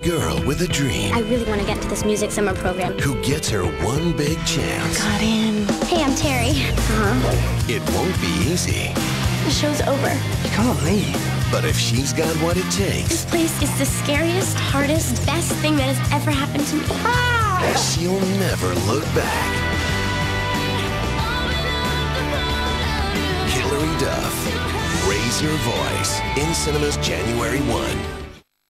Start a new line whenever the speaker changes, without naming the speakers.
Girl with a dream
I really want to get into this music summer program.
who gets her one big chance.
Got in. Hey, I'm Terry.
It won't be easy,
The show's over.
You can't leave.
but if she's got what it takes,
This place is the scariest, hardest, best thing that has ever happened to me.
she'll never look back. Hilary Duff, Raise Your Voice, in cinemas January 1.